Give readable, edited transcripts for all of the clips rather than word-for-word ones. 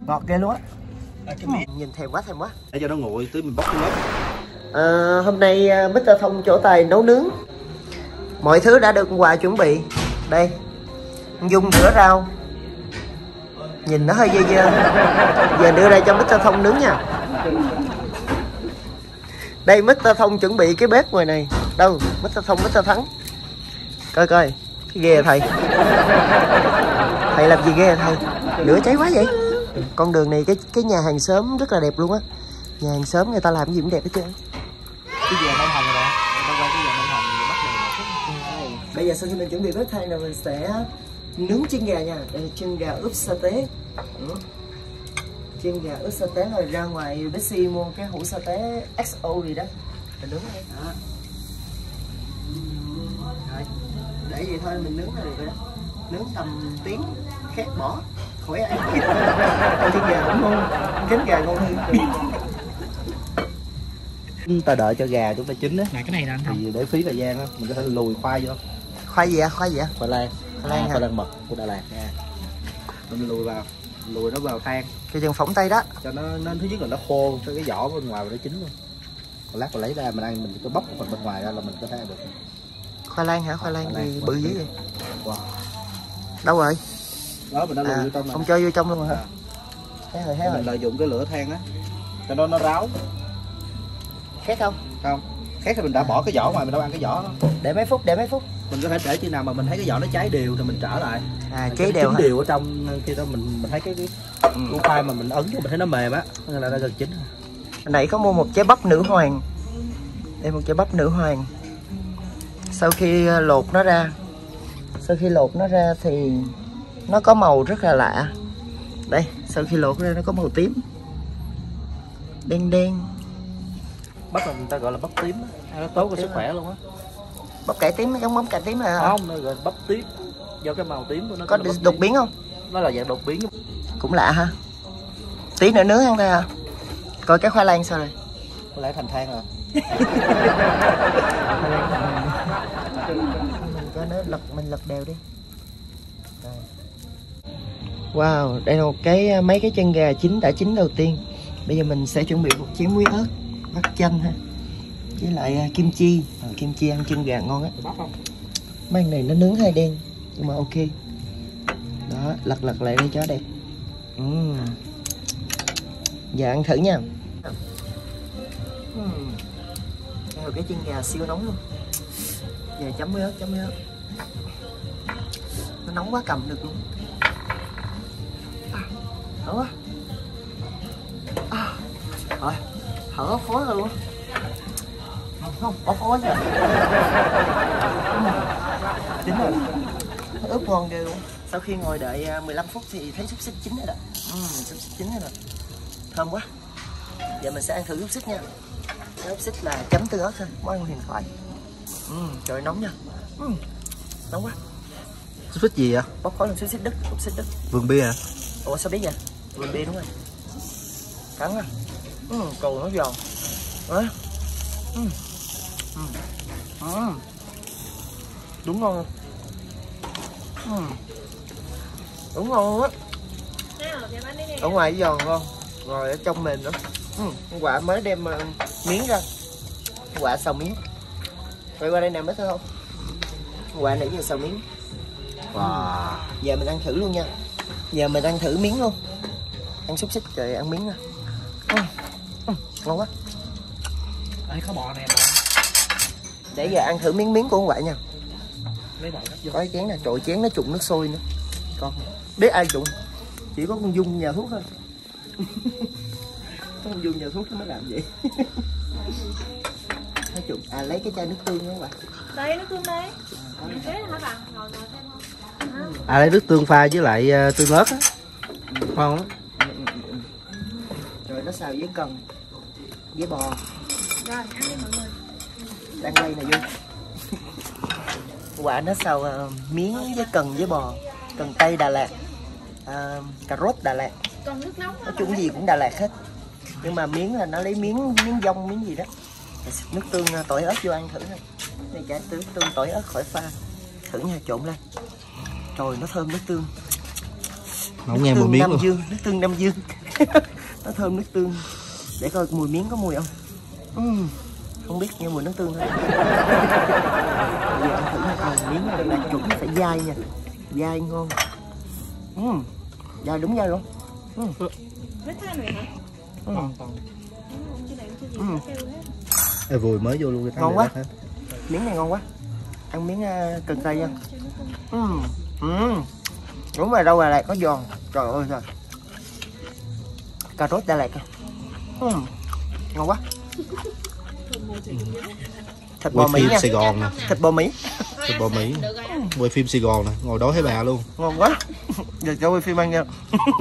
Ngọt ghê luôn á. Nhìn thèm quá để cho nó nguội tới mình bóc cái lớp. Hôm nay Mr. Thông trổ tài nấu nướng. Mọi thứ đã được Hòa chuẩn bị. Đây, Dung rửa rau. Nhìn nó hơi dơ dơ. Giờ đưa ra cho Mr. Thông nướng nha. Đây Mr. Thông chuẩn bị cái bếp ngoài này. Đâu Mr. Thông, Mr. Thắng. Coi cái ghê thầy. Thầy làm gì ghê thầy? Lửa cháy quá vậy. Con đường này cái nhà hàng xóm rất là đẹp luôn á. Nhà hàng xóm người ta làm cái gì cũng đẹp hết trơn. Cái dừa mông hồng rồi bạn. Người ta quay cái dừa mông hồng rồi bắt đầu. Bây giờ sau khi mình chuẩn bị bếp than là mình sẽ nướng chân gà nha. Đây là chân gà ướp sa tế. Chân gà ướp sa tế rồi ra ngoài Bixi mua cái hũ sa tế XO gì đó. Mình nướng đây. Đó. Rồi. Để vậy thôi mình nướng là được rồi đó. Nướng tầm tiếng khét bỏ khỏi ăn. Chân gà cũng ngon, cánh gà ngon hơn. Chúng ta đợi cho gà chúng ta chín á. Này cái này là anh thì để phí thời gian á, mình có thể lùi khoai vô. Khoai gì ạ? Khoai gì ạ? Khoai lang. Khoai lang mật của Đà Lạt nha. Mình lùi nó vào than. Cái chân phỏng tay đó. Cho nó thứ nhất là nó khô, cho cái vỏ bên ngoài và nó chín luôn. Còn lát mình lấy ra mình ăn, mình có bóc phần bên ngoài ra là mình có thể ăn được. Khoai lang hả? Khoai lang gì bự dữ vậy? Wow. Đâu rồi? Đó mình đã lùi vô trong này. Không cho vô trong luôn hả? Thấy rồi. Mình lợi dụng cái lửa than á cho nó ráo. Khét không? Không. Khét thì mình đã bỏ cái vỏ ngoài, mình đâu ăn cái vỏ đó. Để mấy phút. Mình có thể để khi nào mà mình thấy cái vỏ nó cháy đều thì mình trở lại. Cháy đều hả? Đều ở trong khi đó mình thấy cái củ khoai mà mình ấn vô mình thấy nó mềm á, nên là nó gần chín. Hồi nãy có mua một trái bắp nữ hoàng. Đây một trái bắp nữ hoàng. Sau khi lột nó ra thì nó có màu rất là lạ. Đây, sau khi lột ra nó có màu tím. Đen. Bắp là người ta gọi là bắp tím á, nó tốt cho sức khỏe luôn á. Bắp cải tím giống bắp cải tím hả? Không, nó gọi bắp tím do cái màu tím của nó. Có đột biến không? Nó là dạng đột biến. Cũng lạ ha. Tí nữa nướng ăn thôi hả? Coi cái khoai lang sao rồi? Có lẽ thành than rồi. Mình lật đều đi. Wow, đây là một cái mấy cái chân gà đã chín đầu tiên. Bây giờ mình sẽ chuẩn bị một chén muối ớt, vắt chanh ha, với lại kim chi. Kim chi ăn chân gà ngon á. Mấy này nó nướng hơi đen nhưng mà ok. Đó, lật lại đây cho đẹp. Giờ ăn thử nha. Đây là cái chân gà siêu nóng luôn. Giờ chấm muối ớt. Nó nóng quá cầm được luôn. Thở quá. Rồi, thở khó rồi luôn. Không, khó vậy. Chín rồi. Ướp ngon ghê luôn. Sau khi ngồi đợi 15 phút thì thấy xúc xích chín rồi đó. Xúc xích chín rồi. Thơm quá. Giờ mình sẽ ăn thử xúc xích nha. Xúc xích là chấm tương ớt thôi, món ăn huyền thoại. Trời nóng nha. Nóng quá. Xúc xích gì vậy? Bóc khói làm xúc xích Đức. Vườn bia hả? Ủa sao biết vậy? Vườn bia đúng rồi. Cắn á. Cầu nó giòn. Đúng ngon. Đúng ngon luôn á. Ở ngoài giòn ngon, rồi ở trong mềm nữa. Quả mới đem miếng ra. Quả xào miếng. Quay qua đây nè mới thấy không? Quả nãy giờ xào miếng. Wow. Giờ mình ăn thử luôn nha. Giờ mình ăn thử miếng luôn. Ăn xúc xích rồi ăn miếng nè. Ngon quá. Đây có bò nè. Để giờ ăn thử miếng của ông Quả nha. Lấy bò Có cái chén nè, trội chén nó trụng nước sôi nữa. Con biết ai trụng? Chỉ có con Dung nhà thuốc thôi. Có con Dung nhà thuốc nó mới làm vậy. Nó trụng. Lấy cái chai nước tương đó bạn. Đây nước tương đây. Thế hả bạn? Ngồi xem không? Lấy nước tương pha với lại tương ớt á. Ngon lắm. Rồi nó xào với cần, với bò. Rồi ăn đi mọi người. Đang quay nè Dung. Quả nó xào miếng với cần với bò, cần tây Đà Lạt, cà rốt Đà Lạt. Còn nước nóng. Nói chung gì cũng Đà Lạt hết. Nhưng mà miếng là nó lấy miếng dông miếng gì đó. Nước tương tỏi ớt vô ăn thử thôi. Này chả nước tương tỏi ớt khỏi pha. Thử nha, trộn lên. Trời nó thơm nước tương. Không nghe mùi miếng Nam luôn. Dương, nước tương Nam Dương. Nó thơm nước tương. Để coi mùi miếng có mùi không. Không biết nghe mùi nước tương thôi. Bây giờ ăn thử một miếng này là chuẩn phải dai nha. Dai ngon. Dai đúng dai luôn. Hết than rồi hả? Còn Chứ này chứ gì nó kêu hết. Ê, vùi mới vô luôn cái Ngon quá. Miếng này ngon quá. Ăn miếng cần tây nha. Đúng rồi, đâu Đà Lạt có giòn. Trời ơi trời. Cà rốt Đà Lạt. Ngon quá. Thịt bò Quay Mỹ phim nha. Sài Gòn nè. Thịt bò Mỹ. Thịt bò Mỹ. Quay phim Sài Gòn nè, ngồi đói thấy bà luôn. Ngon quá. Giờ cho quay phim ăn nha.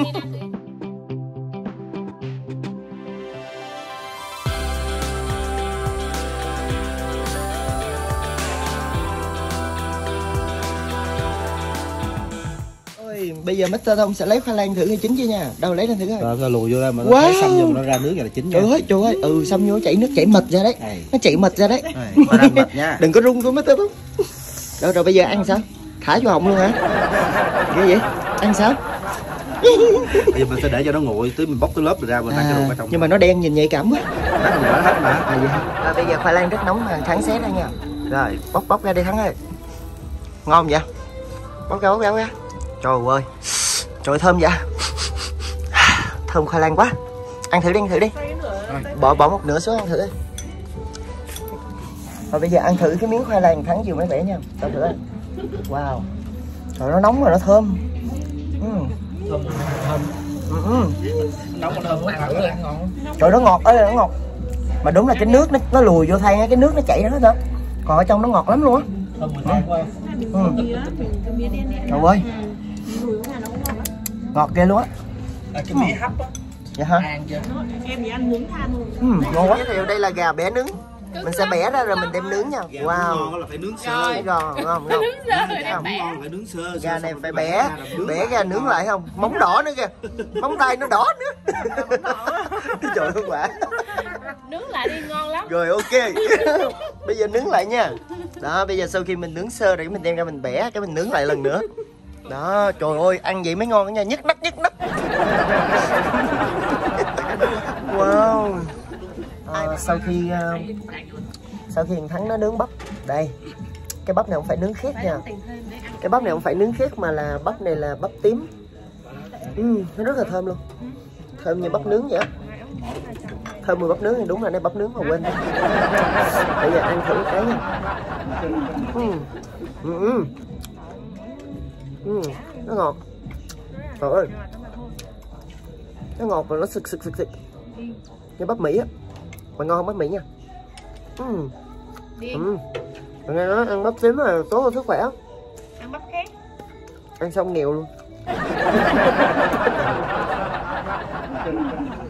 Bây giờ Mr. Thông sẽ lấy khoai lang thử hay chín chưa nha. Đâu lấy lên thử coi. Rồi lùi vô ra mà nó Wow. thấy xăm vô mà nó ra nước là chín nha. Trời ơi, xăm vô chảy nước chảy mệt ra đấy. Nó chảy mệt ra đấy. Nó đang mệt nha. Đừng có rung của Mr. Thông. Rồi bây giờ ăn sao? Thả vô họng luôn hả? Ghê vậy? Ăn sao? Bây giờ mình sẽ để cho nó nguội, tới mình bóc cái lớp rồi ra mình ăn cái ruột ở trong. Nhưng mà nó đen nhìn nhạy cảm quá. Nó cũng đã hết mà. Bây giờ khoai lang rất nóng mà Thắng xé ra nha. Rồi, bóc ra đi Thắng ơi. Ngon vậy? Bóc ra. Trời ơi. Trời ơi, thơm vậy. Thơm khoai lang quá. Ăn thử đi. Bỏ một nửa xuống ăn thử đi. Rồi bây giờ ăn thử cái miếng khoai lang Thắng chiều mới vẽ nha. Tao thử ăn. Wow. Trời, nó nóng rồi, nó thơm. thơm. Nấu mà thơm ăn thử ăn ngon. Trời, nó ngọt ơi là nó ngọt. Mà đúng là cái nước nó lùi vô than á, cái nước nó chảy ra hết đó. Còn ở trong nó ngọt lắm luôn á. Thơm mùi than quá. Trời ơi. Ngọt ghê luôn á. Cái mì hấp á. Dạ hả? Ăn chưa? Em thì ăn nướng than luôn. Ngon quá. Giới thiệu đây là gà bẻ nướng. Mình sẽ bẻ ra rồi mình đem nướng nha. Wow. Ngon là phải nướng sơ. Cái giòn ngon. Ngon phải nướng sơ. Gà này phải bẻ ra nướng lại không? Móng đỏ nữa kìa. Móng tay nó đỏ nữa. Trời ơi quả. Nướng lại đi ngon lắm. Rồi ok. Bây giờ nướng lại nha. Đó, bây giờ sau khi mình nướng sơ rồi mình đem ra mình bẻ cái mình nướng lại lần nữa. Đó, trời ơi, ăn vậy mới ngon nha, nhức nách. Wow. Sau khi Thắng nó nướng bắp, đây, cái bắp này không phải nướng khét nha. Cái bắp này không phải nướng khét mà là bắp này là bắp tím. Nó rất là thơm luôn, thơm như bắp nướng vậy á. Thơm mùi bắp nướng thì đúng là đây bắp nướng mà quên. Bây giờ ăn thử cái nha. Nó ngọt. Trời ơi, nó ngọt và nó sực như bắp Mỹ á. Mà ngon bắp Mỹ nha. Nghe nói ăn bắp tím là tốt cho sức khỏe. Ăn bắp khác. Ăn xong nghèo luôn.